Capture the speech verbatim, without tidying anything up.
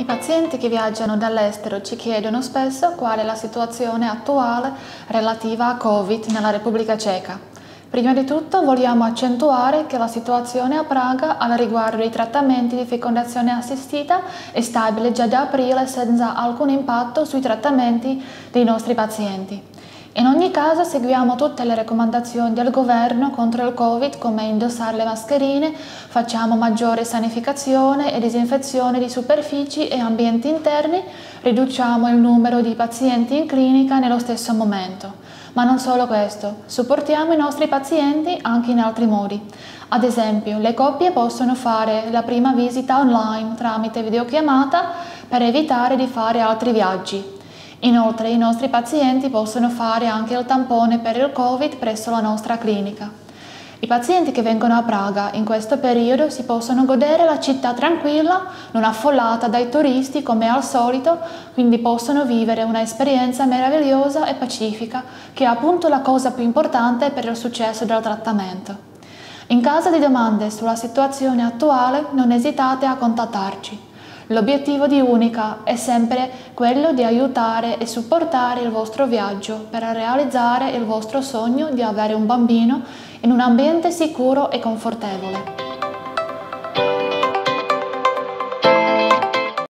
pazienti che viaggiano dall'estero ci chiedono spesso qual è la situazione attuale relativa a Covid nella Repubblica Ceca. Prima di tutto vogliamo accentuare che la situazione a Praga al riguardo dei trattamenti di fecondazione assistita è stabile già da aprile senza alcun impatto sui trattamenti dei nostri pazienti. In ogni caso seguiamo tutte le raccomandazioni del governo contro il Covid, come indossare le mascherine, facciamo maggiore sanificazione e disinfezione di superfici e ambienti interni, riduciamo il numero di pazienti in clinica nello stesso momento. Ma non solo questo, supportiamo i nostri pazienti anche in altri modi. Ad esempio, le coppie possono fare la prima visita online tramite videochiamata per evitare di fare altri viaggi. Inoltre, i nostri pazienti possono fare anche il tampone per il Covid presso la nostra clinica. I pazienti che vengono a Praga in questo periodo si possono godere la città tranquilla, non affollata dai turisti come al solito, quindi possono vivere un'esperienza meravigliosa e pacifica, che è appunto la cosa più importante per il successo del trattamento. In caso di domande sulla situazione attuale, non esitate a contattarci. L'obiettivo di Unica è sempre quello di aiutare e supportare il vostro viaggio per realizzare il vostro sogno di avere un bambino in un ambiente sicuro e confortevole.